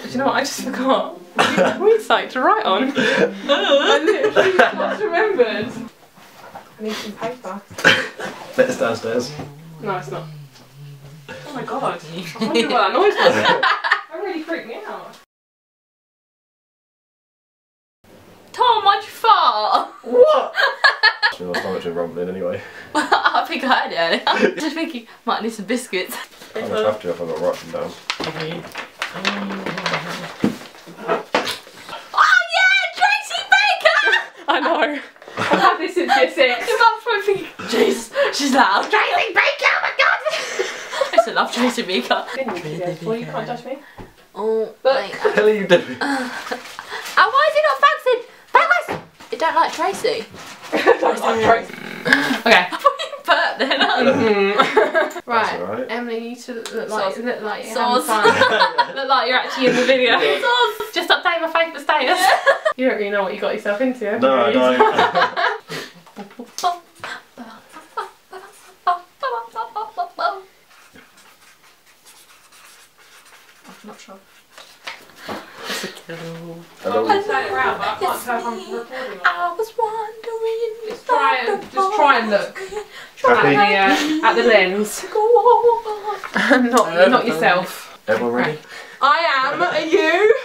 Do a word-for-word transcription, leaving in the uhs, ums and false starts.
Do you know what? I just forgot. We site to write on. I literally just remembered. I need some paper. Let's downstairs. No, it's not. Oh my god. I wonder what that noise was. That really freaked me out. Tom, why'd you fart? What? My stomach's been rumbling anyway. I think I heard it earlier. Just thinking, might need some biscuits. I would have to if I got to write them down. Oh yeah, Tracy Baker! I know. I've had this since year six. Your mum's probably thinking, jeez, she's loud. Tracy Baker, oh my god! I still love Tracy Baker. Well, you can't judge me. Oh, But wait. What the hell are you doing? Uh, and why is he not faxing? Fax! You don't like Tracy? Don't like Tracy. Okay. Burp then. Mm-hmm. Right. That's alright. Emily, you need to look like, Sauce. look like you're Sauce. having fun. Look like you're actually in the video. Sauce. Just update my Facebook status. You don't really know what you got yourself into, have No, I you? don't. I'm not sure. Hello. I'll turn it around, but I can't tell if I'm recording or not. I was wondering. Just try and, just try and look Happy? at the, uh, at the lens. not, not yourself. Everyone ready? I am. Are you?